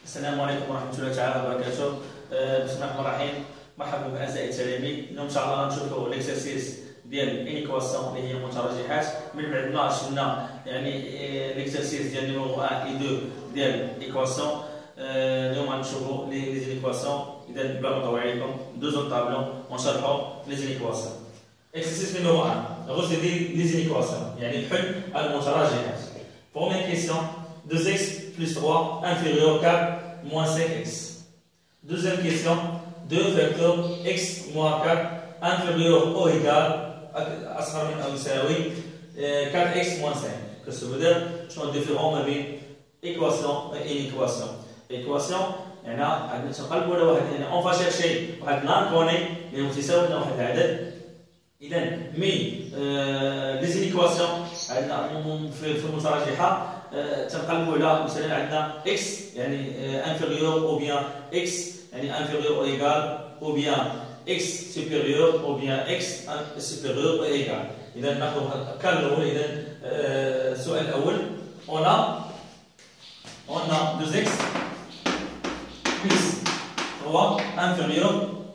السلام عليكم ورحمة الله تعالى وبركاته. بسم الله الرحمن الرحيم. مرحبا بأعزائي التلاميذ. اليوم إن شاء الله غنشوفوا ليكسيرسيس ديال الانيكواسيون اللي هي مترجحات. من بعد ما شفنا يعني ليكسيرسيس ديال نيميرو 1 و 2 ديال ليكواسيون، اليوم غنشوفوا لي زينيكواسيون. إذا بلا ما نطول عليكم ندوزو للطابلو ونشرحوا لي زينيكواسيون. اكسرسيس نيميرو 1 غوصي لي زينيكواسيون يعني الحل المتراجحات. Première question, 2x plus 3 inférieur 4 moins 5x. Deuxième question, 2 vecteurs x moins 4 inférieur ou égal أصغر من أو يساوي 4x moins 5. Qu'est-ce que ça veut dire? شنو الديفيرون ما بين équation et inéquation. Équation يعني عندنا تنقلبوا على واحد، يعني اون فا شيرشي واحد لانكوني اللي هو تيساوي لنا واحد العدد. إذا مي لي زينيكواسيون عندنا في المتراجحة تنقلبوا على مثلا عندنا x يعني inférieur ou bien x يعني inférieur ou égal ou bien x supérieur ou bien x supérieur ou égal. إذا ناخذ الكال الأول. إذا السؤال الأول on a 2x plus 3 inférieur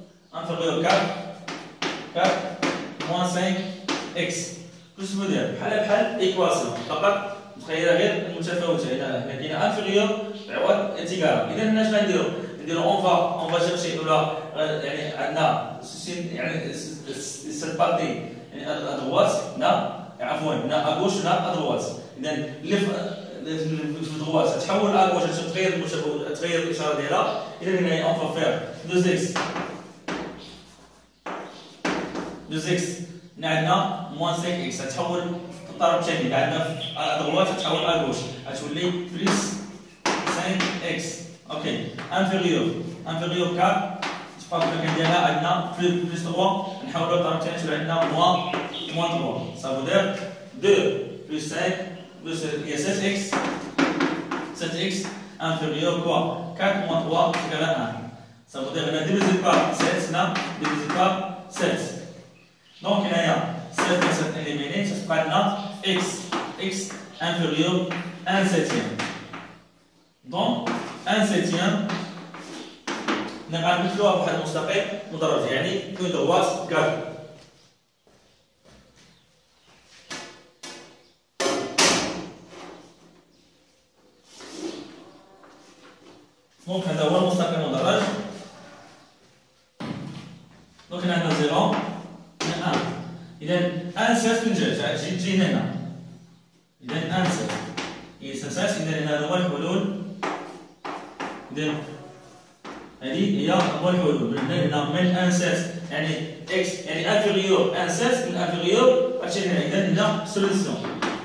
4 moins 5x. كيفاش ندير؟ بحال ايكواسيون فقط متخيله غير المتفاوته. هنا كاينه انفيريور عوض انتيغال. اذا هنا اش غنديرو؟ نديرو اون فا شيرشي ولا يعني عندنا يعني سيت بارتي يعني ادغوات هنا، عفوا هنا اغوش هنا ادغوات. اذا اللي في الدغوات تحول اغوش تغير الاشاره ديالها. اذا هنا اون فا فير 2x عندنا موان 5x تتحول في الطرف الثاني. عندنا ادغوات تتحول اغوش غتولي بلس 5x. اوكي انفيريور 4 تبقى في المكان ديالها عندنا بلس 3 نحولوا للطرف الثاني تولي عندنا موان 3. صافو دير 2 بلس 5 بلس هي 7x انفيريور كوا 4 موان 3 تيكال 1. صافو دير هنا ديفيزي بار 7 هنا ديفيزي بار 7. Donc il y a 7 et 7 éliminés, ça se passe là x inférieur 1 septième. Donc 1 septième نبغى نمثلوها بواحد المستقيم مدرج يعني كون درواس كارت. دونك هذا هو المستقيم المدرج. دونك هنا عندنا 0 إذا 1 7 من جهة تجي هنا. إذا 1 7 هي ساساس. إذا هنا هو الحلول. إذا هذه هي هو الحلول. هنا من 1 7 يعني x يعني انفيريور 1 7 من انفيريور غتجي هنا. إذا هنا سوليسيون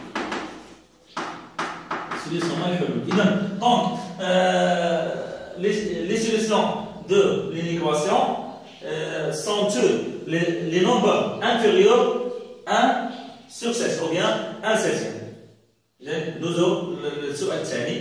مع الحلول. إذا دونك les solutions de l'inéquation sont les nombres inférieurs 1 sur 7 ou bien 1 septième. إذا ندوزو للسؤال الثاني.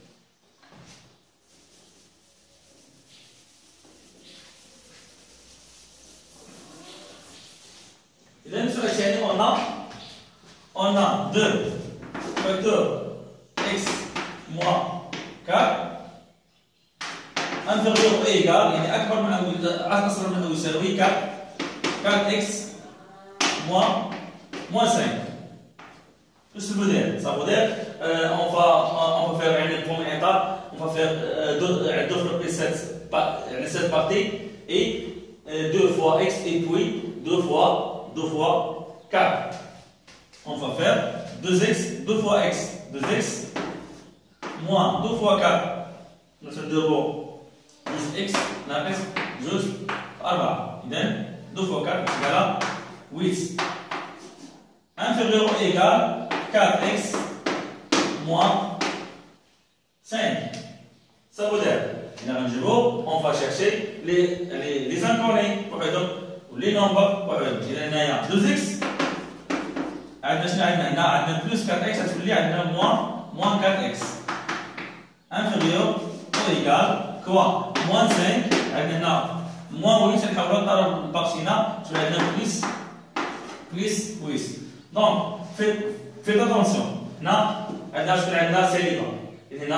إذا السؤال الثاني on a 2 facteurs x moins 4 inférieur ou égal يعني أكبر من أو أصغر من أو يساوي 4x moins 5. Qu'est-ce que ça veut dire? Ça veut dire on va faire une première étape, on va faire développer cette partie et 2 fois x et puis 2 fois 4. On va faire 2x 2 fois x 2x moins 2 fois 4 notre debout plus x ناقص جوج 4. إذا 2 fois 4 égale 8. Inférieur ou égal 4x moins 5. Ça veut dire on va chercher les inconnus ou les nombres. إذا هنايا 2x عندنا شنو عندنا؟ عندنا بلس 4x غتولي عندنا moins 4x. Inférieur ou égal كوا moins 5 عندنا هنا moins 8 نحولوا للطرف الباقي هنا تولي عندنا بلس 8. دونك faites attention. هنا عندنا شكون عندنا سالبة. هنا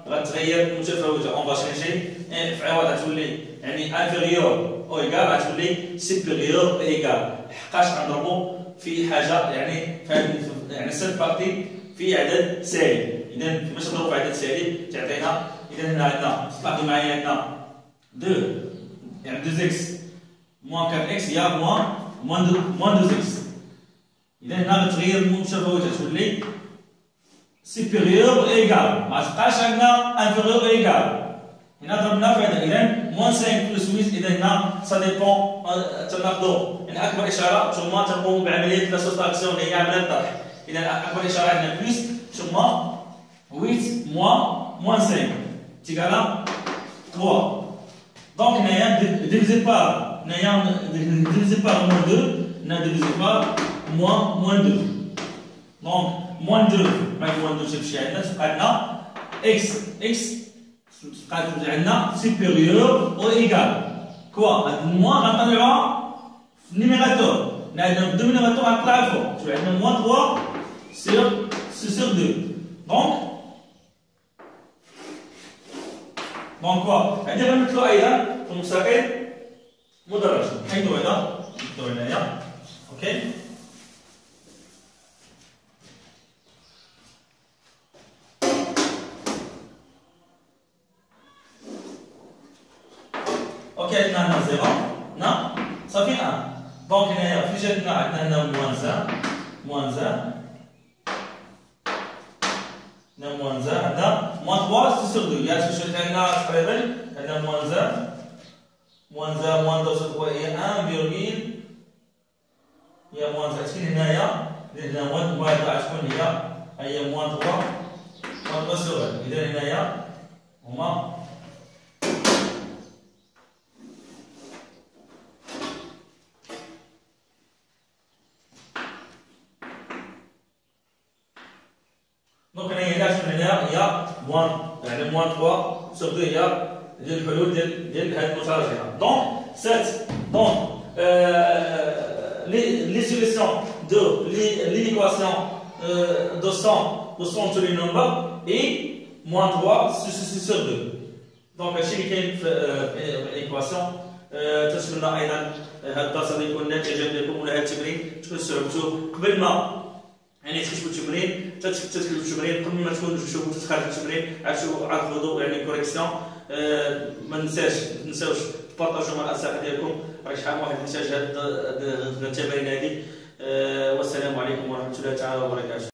غتغير متفاوته. اون فا شانجي في عوض غتولي يعني انفيريور او ايكال غتولي سوبيريور ايكال، حقاش غنضربو في حاجه يعني يعني سيت بارتي في عدد سالب. اذا باش نضربو في عدد سالب تعطينا، اذا هنا عندنا تلاقي معايا هنا 2 يعني 2 اكس موان 4 اكس هي موان 2 اكس. اذا هنا غتغير المتفاوته تولي سوبيريور ايكال، ما تبقاش عندنا انفيريور ايكال. هنا ضربنا في هذا، اذا موان 5 بلس 8. اذا هنا سا ديبون تناخذوا يعني اكبر اشاره ثم تقوم بعمليه لا سوستراكسيون اللي هي عمليه الطرح. اذا اكبر اشاره عندنا بلس ثم 8 موان 5 تيكالا 3. دونك هنايا ديفيزي بار، هنايا ديفيزي بار موان 2، هنا ديفيزي بار موان 2. دونك موان 2 مع موان 2 تمشي عندنا تبقى عندنا اكس تبقى عندنا سوبيريور او ايكال كوا. هاد الموان غنطلعوها في النيميراتور، عندنا الدوميناتور غنطلعها الفوق، تولي عندنا موان 3 sur 2. دونك كوا عندي غنمثلو ايضا في المستقيم مدرج، حيث هذا نكتبو هنايا اوكي. اوكي عندنا هنا 0 هنا صافي 1. دونك هنايا في جهتنا عندنا هنا موان 1 هنا موان 1 عندنا موان 3 sur 2. يعني شوف عندنا تقريبا عندنا موان 1 موان 2 sur 3 هي 1 هي موان 3. هنايا هنا موان 1 تكون هي موان 3 sur 1. اذا هنايا هما دونك هنايا هي موان يعني موان 3 sur 2 هي ديال الحلول ديال هذه المتراجعه. دونك دونك les solutions de l'équation de son tous les nombres est moins 3 sur 2. دونك هادشي اللي كاين في الايكواسيون. تنتمنى ايضا هذا الدرس غادي يكون نتيجه ديالكم ولا هذا التمرين تكون استوعبتوه قبل ما يعني تكتبوا التمرين. تكتبوا التمرين قبل ما تكونوا تشوفوا تخرجوا التمرين عاد خذوا يعني كوريكسيون. ما تنساوش تبارطاجوا مع الاصدقاء ديالكم، راه شحال واحد محتاج هاد التمارين هذه. والسلام عليكم ورحمه الله تعالى وبركاته.